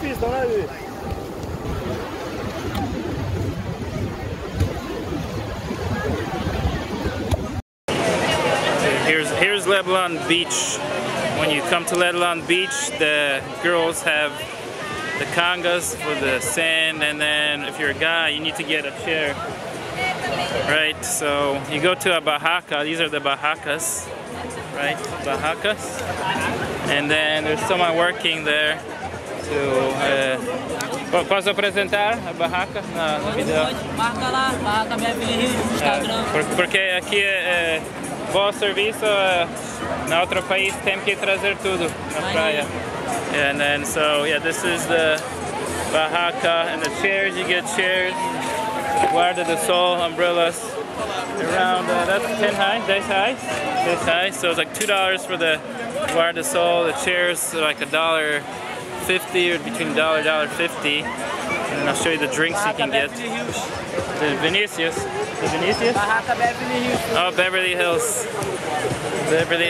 pista, né? Here's Leblon Beach. When you come to Leblon Beach, the girls have the congas for the sand, and then if you're a guy, you need to get a chair. Right, so you go to a barraca. These are the barracas, right? Barracas. And then there's someone working there to... posso apresentar a barraca no vídeo? Marca lá, barraca Beverly Hills no Instagram. Porque aqui é bom serviço, na outro país tem que trazer tudo na praia. And then so yeah, this is the barraca, and the chairs, you get chairs, Guarda do Sol umbrellas, around that's 10 high, this high, so it's like $2 for the Guarda do Sol. The chairs are like $1.50 or between $1 $1.50, and I'll show you the drinks you can get. The Vinicius. Barraca Beverly Hills. Oh, Beverly Hills. This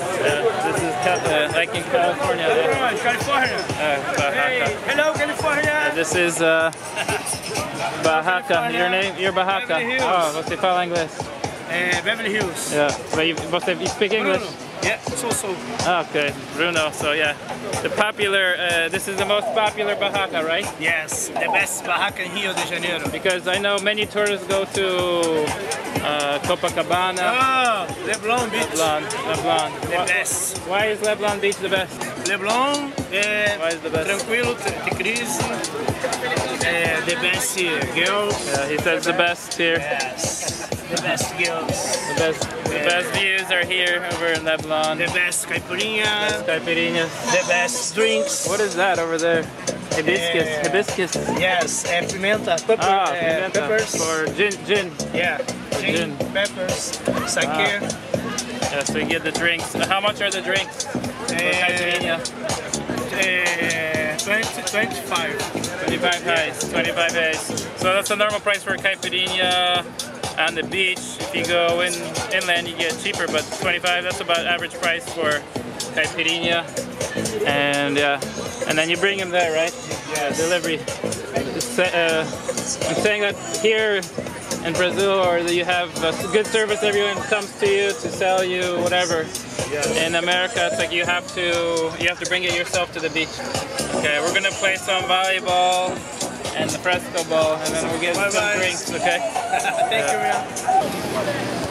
is like in California. California. Barraca. Hello, California. This is Barraca. Your name? You're Barraca. Beverly Hills. Oh, você fala inglês? Beverly Hills. Yeah. But you speak English? Bruno. Yeah, so. Okay, Bruno. So yeah, the popular. This is the most popular barraca, right? Yes, the best barraca in Rio de Janeiro. Because I know many tourists go to Copacabana. Oh, Leblon Beach. Leblon. The best. Why is Leblon Beach the best? Leblon Why is the best? tranquilo, de crise. The best girl. Yeah, he says the best here. Yes, the best girls. The best views are here over in Leblon. The best caipirinha. Caipirinhas. The best drinks. What is that over there? Hibiscus. Yes, pimenta. Pimenta. Peppers. For gin. Yeah, Gin. peppers, sake. Yeah, so you get the drinks. How much are the drinks? For caipirinha? 25. 25 reais. So that's the normal price for caipirinha on the beach. If you go inland, you get cheaper, but 25, that's about average price for caipirinha. And and then you bring them there, right? Yes. Delivery. I'm saying that here in Brazil, or that you have good service, everyone comes to you to sell you whatever. Yes. In America, it's like you have to bring it yourself to the beach. Okay, we're gonna play some volleyball and the fresco ball, and then we'll get some drinks. Okay. Thank you, man.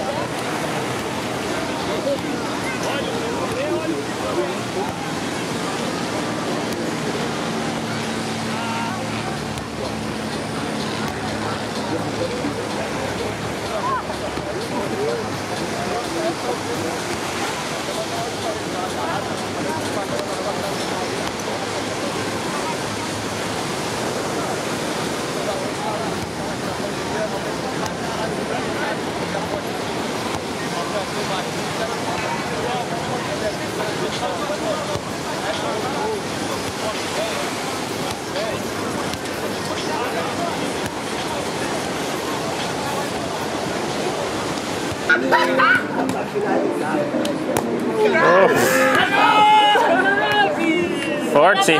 Forte.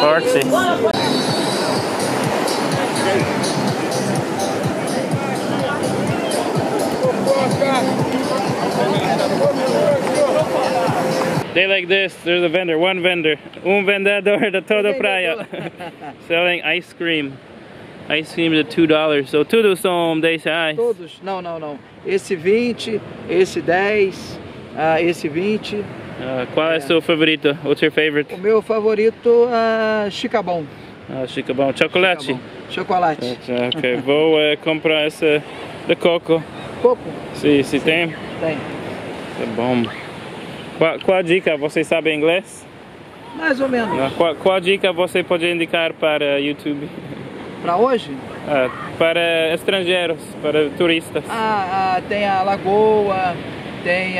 They like this. There's a vendor, one vendor, vendedor de toda praia, selling ice cream. Ice cream is $2. So tudo são 10 reais. Todos? Não. Esse 20, esse 10, esse 20. Qual é o seu favorito? What's your favorite? O meu favorito é Chicabon. Chicabon. Chocolate? Chocolate. Ok, vou comprar essa de coco. Coco? Sim, tem? Tem. Tá bom. Qual dica? Você sabe inglês? Mais ou menos. Qual dica você pode indicar para YouTube? Para hoje? Para estrangeiros, para turistas. Tem a Lagoa, tem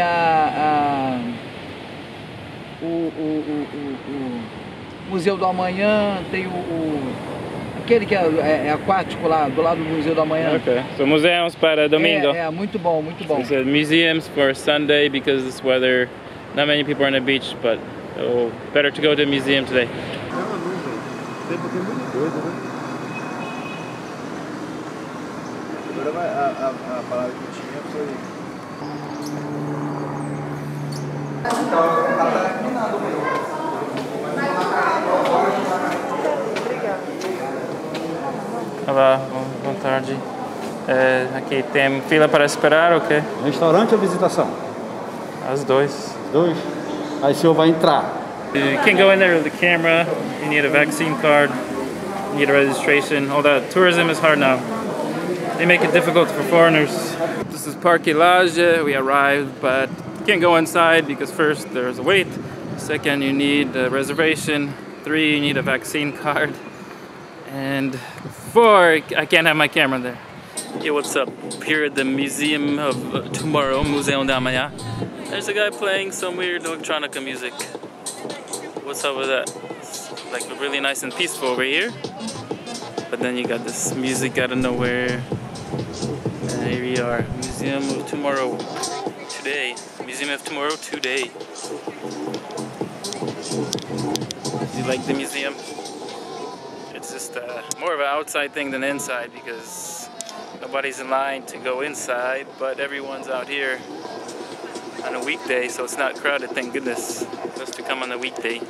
o Museu do Amanhã, tem aquele que é aquático lá, do lado do Museu do Amanhã. Ok, so museums para domingo. Muito bom, muito bom. So museums for Sunday because this weather, not many people are on the beach, but better to go to a museum today. tempo aqui é muito doido, né? Agora a palavra que tinha foi... Olá, boa tarde. Aqui tem fila para esperar ou quê? Restaurante ou visitação? As dois. Dois. Aí o senhor vai entrar. You can't go in there with the camera. You need a vaccine card. You need a registration. All that. Tourism is hard now. They make it difficult for foreigners. This is Parque Laje. We arrived, but you can't go inside because first there's a wait. Second, you need a reservation. 3, you need a vaccine card. And 4, I can't have my camera there. Yo, what's up? Here at the Museum of Tomorrow, Museu da Amanhã. There's a guy playing some weird electronica music. What's up with that? It's like really nice and peaceful over here. But then you got this music out of nowhere. And here we are, Museum of Tomorrow today. Museum of Tomorrow today. You like the museum? It's just more of an outside thing than inside because nobody's in line to go inside, but everyone's out here on a weekday, so it's not crowded, thank goodness, just to come on a weekday.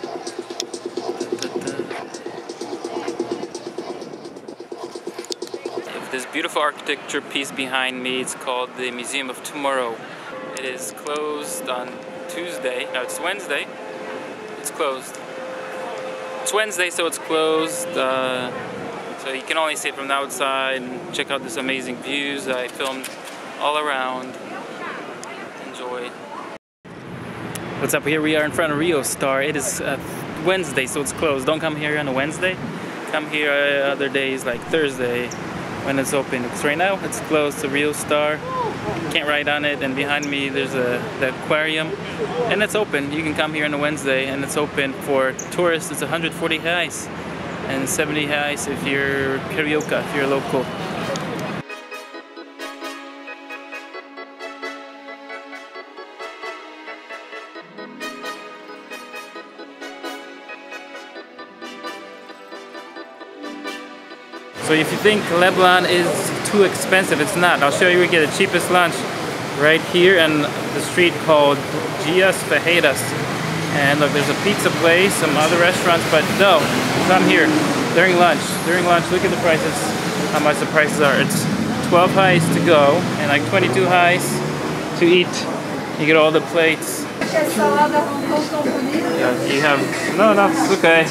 This beautiful architecture piece behind me, it's called the Museum of Tomorrow. It is closed on Tuesday. No, it's Wednesday. It's closed. It's Wednesday, so it's closed. So you can only see it from the outside and check out this amazing views I filmed all around. Enjoy. What's up? Here we are in front of Rio Star. It is Wednesday, so it's closed. Don't come here on a Wednesday. Come here other days like Thursday when it's open. Because right now it's closed to Rio Star. Can't ride on it. And behind me there's the aquarium, and it's open. You can come here on a Wednesday, and it's open for tourists. It's 140 reais and 70 reais if you're Carioca, if you're local. So if you think Leblon is too expensive, it's not. I'll show you where you get the cheapest lunch right here on the street called Dias Ferreiras. And look, there's a pizza place, some other restaurants, but no, come here during lunch. During lunch, look at the prices, how much the prices are. It's 12 reais to go and like 22 reais to eat. You get all the plates. Yeah, you have, no, it's okay.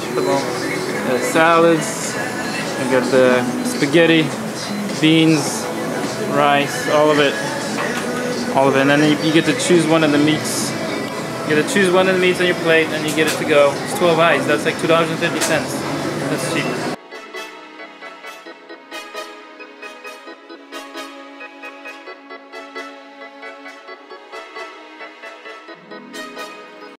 Salads. You got the spaghetti, beans, rice, all of it. And then you get to choose one of the meats. You get to choose one of the meats on your plate and you get it to go. It's 12 reais, that's like $2.50. That's cheap.